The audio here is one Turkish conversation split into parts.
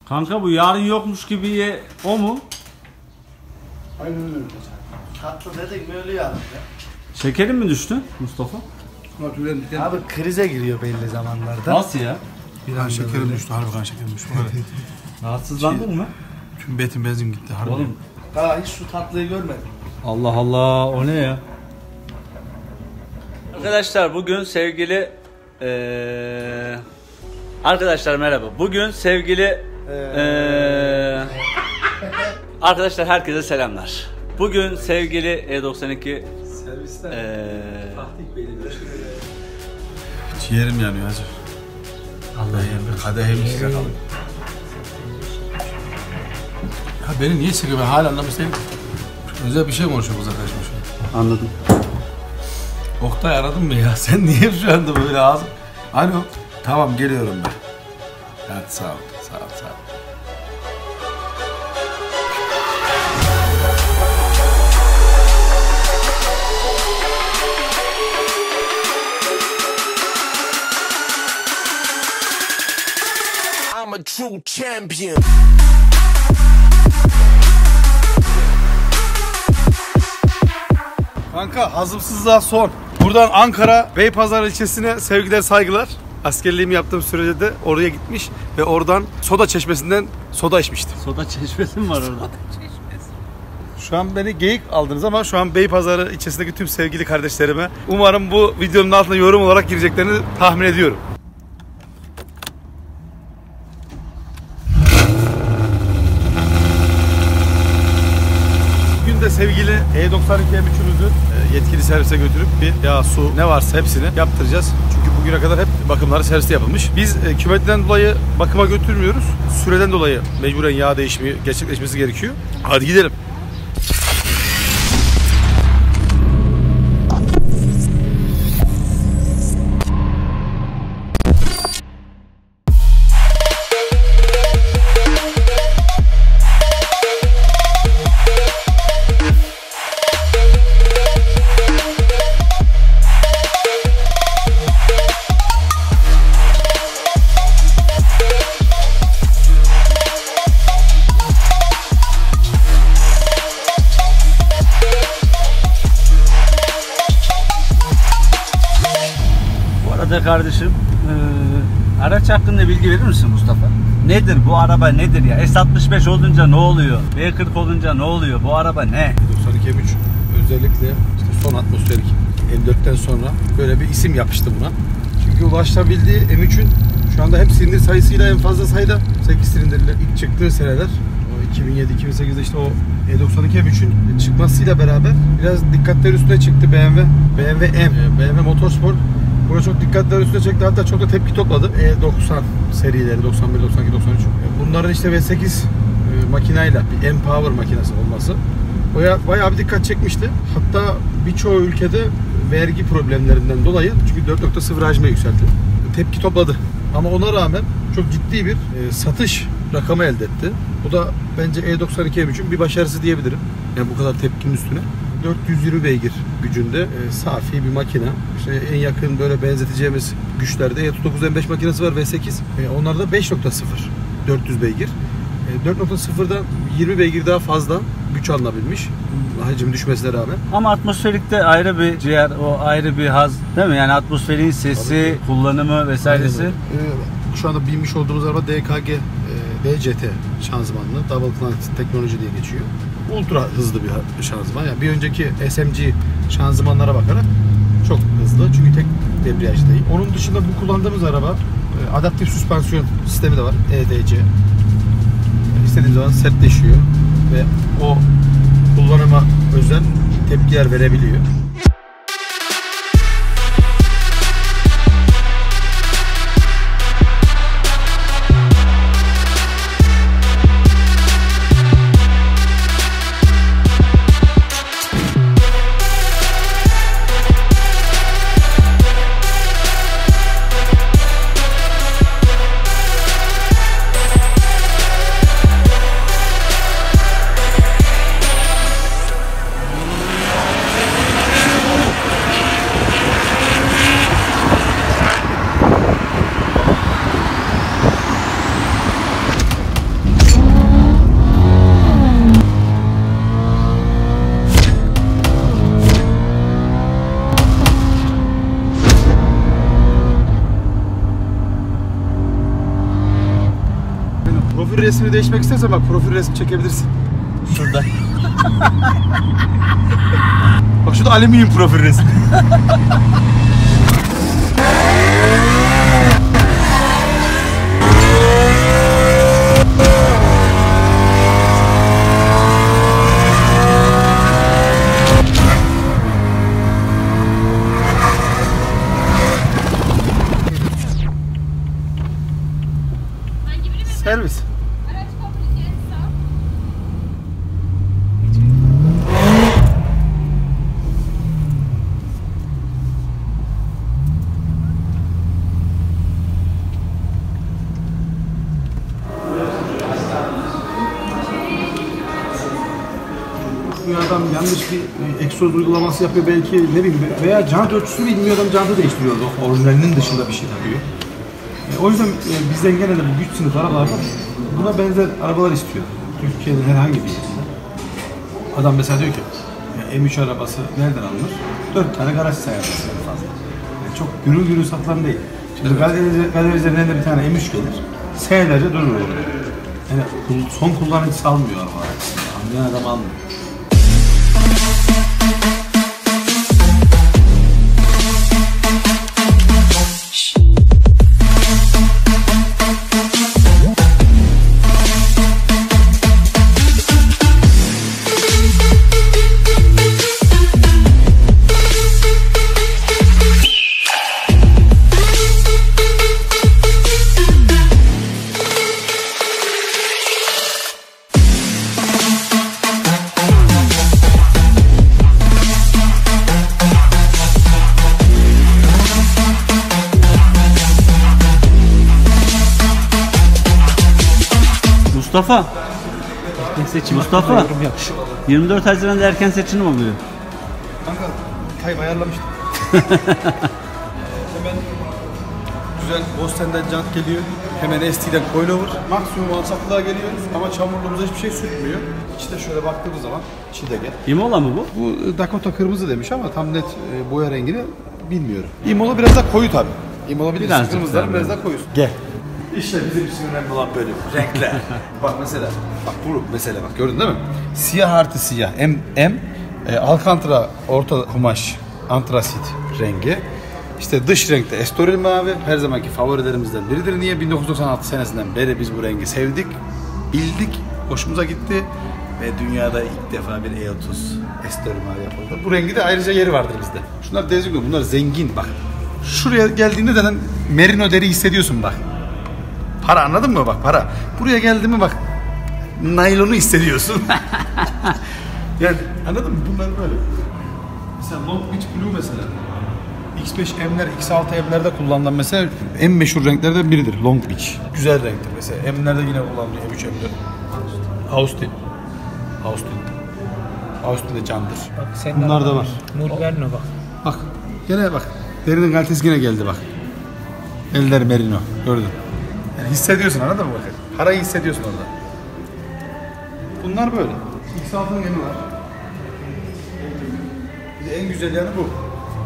Kanka bu yarın yokmuş gibi o mu? Aynen öyle. Tatlı dedik mi ölüyor adam ya. Şekerin mi düştü Mustafa? Abi krize giriyor belli zamanlarda. Nasıl ya? Bir an şekerim düştü, harbi kan şekerim düştü. Rahatsızlandın mı? Tüm betim benzin gitti harbi. Oğlum. Daha hiç şu tatlıyı görmedim. Allah Allah, o ne ya? Arkadaşlar bugün sevgili arkadaşlar merhaba. Bugün sevgili arkadaşlar herkese selamlar. Bugün sevgili E92 Servisten Fatih Bey'le görüşürüz. Ciğerim yanıyor hacı. Allah'ım. Kadehim size kalın. Ya beni niye çekiyor, ben hala anlamışsam. Özel bir şey konuşuyor kız arkadaşım şu an. Anladım. Oktay aradın mı ya? Sen niye şu anda böyle ağzın? Alo. Tamam geliyorum ben. Hadi sağ ol. Sağ ol. Sağ ol. I'm a true champion. Kanka hazımsızlığa son. Buradan Ankara Beypazarı ilçesine sevgiler saygılar. Askerliğimi yaptığım sürece de oraya gitmiş ve oradan soda çeşmesinden soda içmiştim. Soda çeşmesi mi var orada? Şu an beni geyik aldınız ama şu an Beypazarı ilçesindeki tüm sevgili kardeşlerime umarım bu videonun altına yorum olarak gireceklerini tahmin ediyorum. Bugün de sevgili E92 M3'ümüzü yetkili servise götürüp bir yağ, su ne varsa hepsini yaptıracağız. Çünkü bugüne kadar hep bakımları serviste yapılmış. Biz kümetten dolayı bakıma götürmüyoruz. Süreden dolayı mecburen yağ değişimi gerçekleşmesi gerekiyor. Hadi gidelim. Kardeşim, araç hakkında bilgi verir misin Mustafa? Nedir bu araba, nedir ya? S65 olunca ne oluyor? B40 olunca ne oluyor? Bu araba ne? 92 M3 özellikle işte son atmosferik M4'ten sonra böyle bir isim yapıştı buna. Çünkü ulaşabildiği M3'ün şu anda hem silindir sayısıyla en fazla sayıda 8 silindirli ilk çıktığı seneler. O 2007-2008'de işte o E92 M3'ün çıkmasıyla beraber biraz dikkatler üstüne çıktı BMW M, BMW Motorsport. Buna çok dikkatler üstüne çekti, hatta çok da tepki topladı. E90 serileri, 91, 92, 93. Bunların işte V8 makinayla bir M-Power makinesi olması bayağı bir dikkat çekmişti. Hatta birçoğu ülkede vergi problemlerinden dolayı, çünkü 4.0 hacme yükseldi, tepki topladı. Ama ona rağmen çok ciddi bir satış rakamı elde etti. Bu da bence E92 M3'ün bir başarısı diyebilirim. Yani bu kadar tepkinin üstüne. 420 beygir gücünde safi bir makine. İşte en yakın böyle benzeteceğimiz güçlerde E39 M5 makinesi var V8. Onlarda 5.0 400 beygir. 4.0'dan 20 beygir daha fazla güç alınabilmiş. Hacim düşmesine rağmen. Ama atmosferikte ayrı bir ciğer, o ayrı bir haz değil mi? Yani atmosferin sesi, kullanımı vesairesi. Şu anda binmiş olduğumuz araba DKG DCT şanzımanlı, Double Clank teknoloji diye geçiyor. Ultra hızlı bir şanzıman. Yani bir önceki SMG şanzımanlara bakarak çok hızlı. Çünkü tek debriyaj değil. Onun dışında bu kullandığımız araba adaptif süspansiyon sistemi de var. EDC. İstediğim zaman sertleşiyor ve o kullanıma özel tepkiler verebiliyor. Profil resmini değişmek istersen bak profil resmi çekebilirsin. Şurada. Bak şurada alüminyum profil resmi. Servis. Araç kabul edildi. Bir adam yanlış bir egzoz uygulaması yapıyor belki ne bileyim veya jant ölçüsü bilmiyor adam jantı değiştiriyor. Orijinalinin dışında bir şey yapıyor. O yüzden bizden genelde bu güç sınıf arabalarda buna benzer arabalar istiyor. Türkiye'nin herhangi bir yerinde. Adam mesela diyor ki ya M3 arabası nereden alınır? 4 tane garaj sayarız en fazla. Yani çok gürül gürül satılan değil. Şimdi galericilerin de bir tane M3 gelir. Senelerce durur orada. Yani son kullanıcısı almıyor araba. Anlayan adam almıyor. Mustafa, 24 Haziran'da erken seçim oluyor. Kanka Tayyip ayarlamıştım. Hemen güzel Bosten'den jant geliyor. Hemen ST'den coilover. Maksimum alçaklığa geliyor ama çamurluğumuza hiçbir şey sürtmüyor. İçte şöyle baktığımız zaman içi de gel. Imola mı bu? Bu Dakota kırmızı demiş ama tam net boya rengini bilmiyorum. Imola biraz daha koyu tabi. Imola bilirsin Birazcık kırmızıların tabii. biraz daha koyusun. Gel. İşte bizim için önemli olan böyle renkler. Bak mesela, bak bu mesela bak gördün değil mi? Siyah artı siyah. Alcantara orta kumaş antrasit rengi. İşte dış renkte estoril mavi. Her zamanki favorilerimizden biridir. Niye? 1996 senesinden beri biz bu rengi sevdik, bildik, hoşumuza gitti. Ve dünyada ilk defa bir E30 estoril mavi yapıldı. Bu rengi de ayrıca yeri vardır bizde. Şunlar dezgün, bunlar zengin bak. Şuraya geldiğinde de merino deri hissediyorsun bak. Para, anladın mı bak, para. Buraya geldi mi bak naylonu hissediyorsun. Yani anladın mı? Bunlar böyle. Mesela Long Beach Blue mesela. X5M'ler, X6M'lerde kullanılan mesela en meşhur renklerden biridir Long Beach. Güzel renktir mesela. M'lerde yine kullanılıyor M3 M4. Austin. Austin de candır. Bak, bunlar da var. Murverno bak. Bak gene bak. Derinin kalitesi yine geldi bak. Eller merino. Gördün. Yani hissediyorsun, anladın mı bakın? Parayı hissediyorsun orada. Bunlar böyle. X6'nın yeni var. Bir de en güzel yanı bu.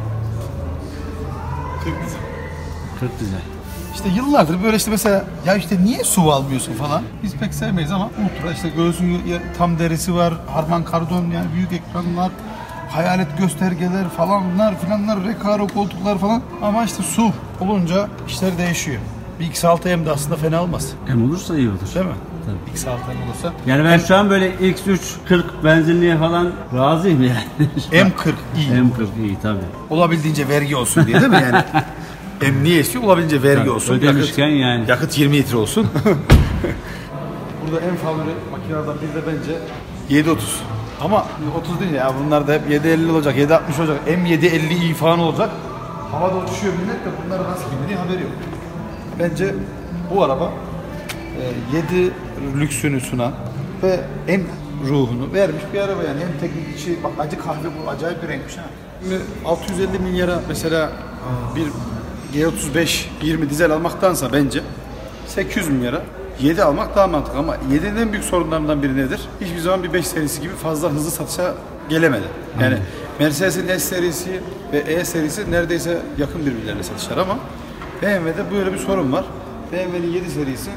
40 güzel. Çok güzel. İşte yıllardır böyle işte mesela ya işte niye SUV almıyorsun falan. Biz pek sevmeyiz ama ultra işte göğsün tam derisi var. Harman kardon yani büyük ekranlar. Hayalet göstergeler falanlar filanlar, Recaro koltuklar falan. Ama işte SUV olunca işler değişiyor. Bir X6M de aslında fena olmaz. M olursa iyi olur. Değil mi? Tabii. X6M olursa. Yani ben şu an böyle X3 40 benzinliğe falan razıyım yani. M40 iyi. M40 iyi tabii. Olabildiğince vergi olsun diye değil mi yani? M niye istiyor? Olabildiğince vergi Tabii, olsun. ödemişken yani. Yakıt 20 litre olsun. Burada en favori makinelerden biri de bence 730. Ama 30 değil ya, bunlar da hep 750 olacak, 760 olacak, M750i falan olacak. Havada uçuşuyor millet de bunları nasıl bildiği haberi yok. Bence bu araba 7 lüksünü sunan ve M ruhunu vermiş bir araba yani. Hem teknik içi, bak acı kahve bu acayip bir renkmiş ha. Şimdi 650 milyara mesela bir G35 20 dizel almaktansa bence 800 milyara 7 almak daha mantıklı ama 7'nin en büyük sorunlarından biri nedir? Hiçbir zaman bir 5 serisi gibi fazla hızlı satışa gelemedi. Yani Mercedes'in S serisi ve E serisi neredeyse yakın birbirlerine satışlar ama BMW'de böyle bir sorun var. BMW'nin 7 serisi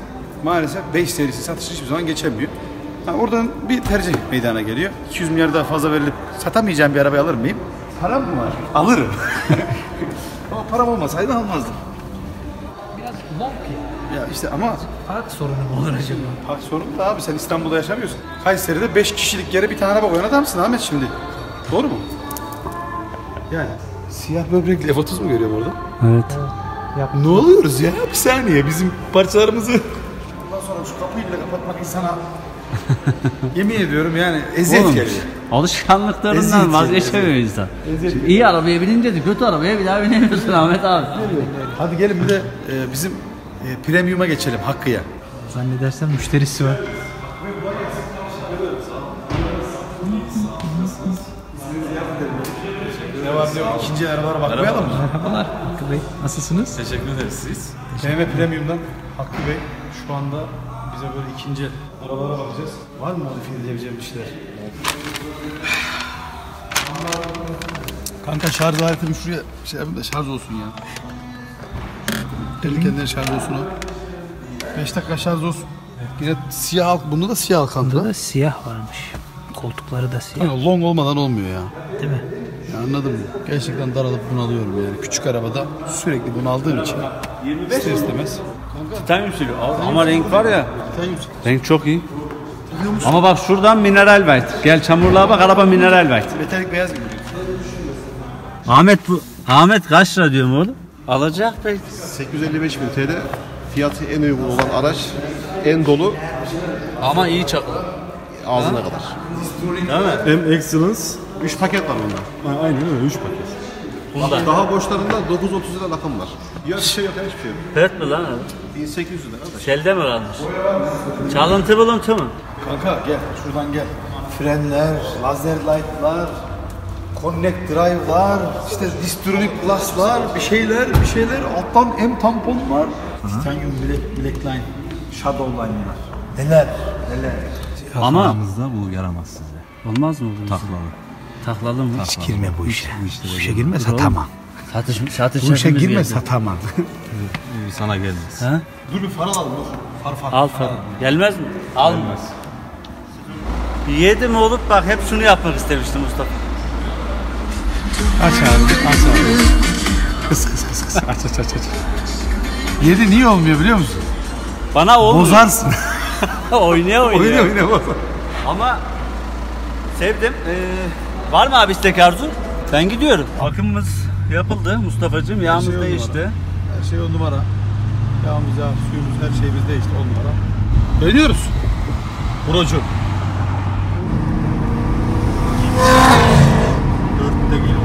maalesef 5 serisi satışı hiçbir zaman geçemiyor. Ha, oradan bir tercih meydana geliyor. 200 milyar daha fazla verilip satamayacağım bir arabayı alır mıyım? Param mı var? Alırım. Ama param olmasaydı almazdım. Biraz uzak ya. Ya işte ama Park sorunu mu olur acaba? park sorunu da abi sen İstanbul'da yaşamıyorsun. Kayseri'de 5 kişilik yere bir tane araba koyan adamsın Ahmet şimdi. Doğru mu? Yani siyah böbrekli F30 mu görüyorum orada? Evet. Ne oluyoruz ya? Bir saniye bizim parçalarımızı... Ondan sonra şu kapıyı bile kapatmak insana... Yemin ediyorum yani eziyet Oğlum, geliyor. alışkanlıklarından Eziyet vazgeçemiyor yani, insan. Şimdi iyi arabaya binince de kötü arabaya bir daha binemiyorsun Ahmet abi. Hadi gelin bir de bizim premium'a geçelim Hakkı'ya. Zannedersem müşterisi var. Ne var ne yok ikinci arabalara bakmayalım mı? Merhabalar Hakkı Bey. Nasılsınız? Teşekkür ederiz siz. BMW Premium'dan Hakkı Bey şu anda bize böyle ikinci arabalara bakacağız. Var mı modifiye edebileceğim bir şeyler? Kanka şarj aletimi şuraya şey yapayım da şarj olsun ya. Kendine şarj olsun o. 5 dakika şarj olsun. Yine siyah halk, bunda da siyah halk Burada kanka. da siyah varmış. Koltukları da siyah. Yani long olmadan olmuyor ya. Değil mi? Ya anladın mı? Gerçekten daralıp bunalıyorum yani. Küçük arabada sürekli bunaldığım için. 25 ister istemez. Titanium sürüyor. Ama renk var ya. Titanium. Renk çok iyi. Ama bak şuradan mineral white. Gel çamurluğa bak, araba mineral white. Metalik beyaz gibi. Ahmet kaç lira diyorum oğlum? Alacak belki. 855 bin TL fiyatı en uygun olan araç, en dolu Ama iyi çakı. ağzına kadar. Değil mi? M Excellence 3 paket var bunda. Aynen öyle 3 paket. Bunda. Daha boşlarında 930 lira rakam var. Ya bir şey yok ya hiçbir şey yok. Pert mi lan? 1800 lira kardeş. Şelde mi kalmış? Çalıntı buluntu mu? Kanka gel şuradan gel. Frenler, lazer light'lar, connect drive'lar, işte distronic plus'lar, bir şeyler. Alttan M tampon var. Titanium black line, shadow line'lar. Neler? Ama bu yaramaz size. olmaz mı? Bu Taklalı. Taklalı mı? Hiç Girme bu işe. Bu işe girme satamam. Satış Bu işe şefimiz girme geldi. satamam. sana gelmez. Ha? Dur bir far alalım dur. Far. Al falan. Gelmez mi? Almaz. Yedim olup bak hep şunu yapmak istemiştim Mustafa. Aç abi, aç abi. Kıs. Aç. Yedi niye olmuyor biliyor musun? Bana olmuyor. Bozarsın. Oynuyor. Oyna bozar. Ama sevdim. Var mı abi istek arzu? Ben gidiyorum. Bakımımız yapıldı Mustafa'cığım. Yağımız şey on değişti. Her şey 10 numara. Yağımız, suyumuz, her şeyimiz değişti 10 numara. Dönüyoruz. Buracı. 4'te geliyor.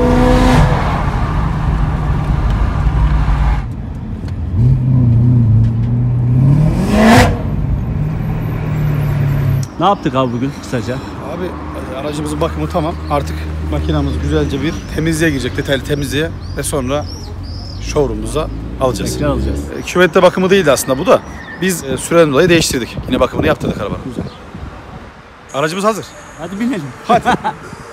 Ne yaptık abi bugün kısaca? Abi aracımızın bakımı tamam. Artık makinamız güzelce bir temizliğe girecek. Detaylı temizliğe ve sonra showroom'umuza alacağız. Tekrar alacağız. Küvette bakımı değildi aslında bu da. Biz süreden dolayı değiştirdik. Yine bakımını yaptırdık arabanın. Aracımız hazır. Hadi binelim.